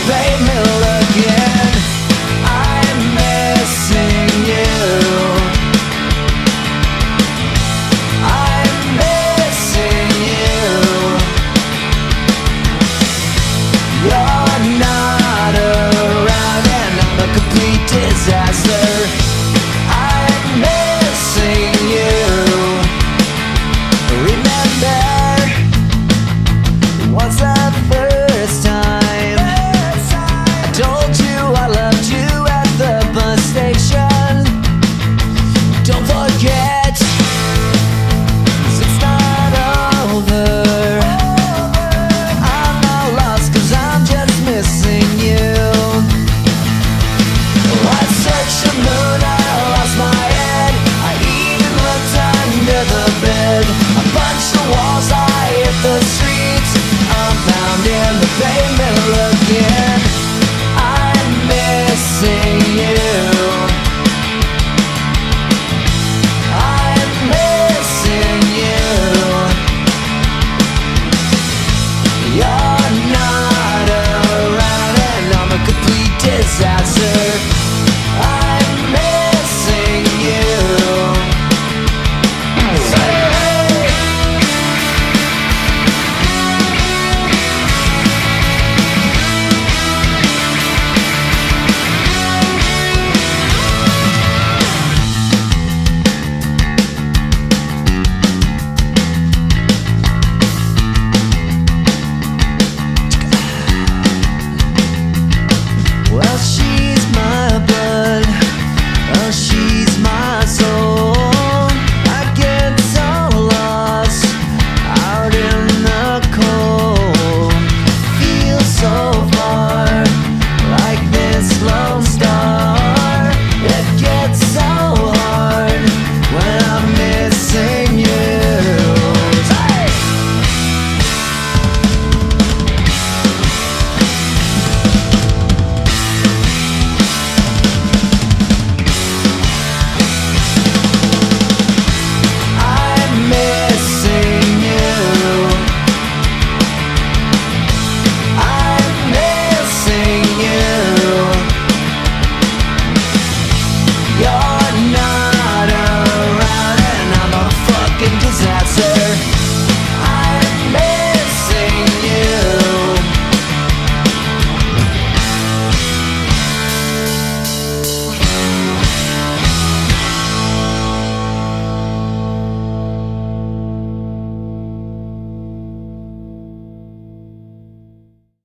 pavement looking. I'm missing you. I'm missing you. You're not around and I'm a complete disaster. I'm missing you. Remember, once the first time I told you I loved you at the bus station. Don't forget, 'cause it's not over. I'm not lost 'cause I'm just missing you. I searched the moon, I lost my head. I even looked under the bed. I punched the walls, I hit the streets. I'm found in the pavement looking.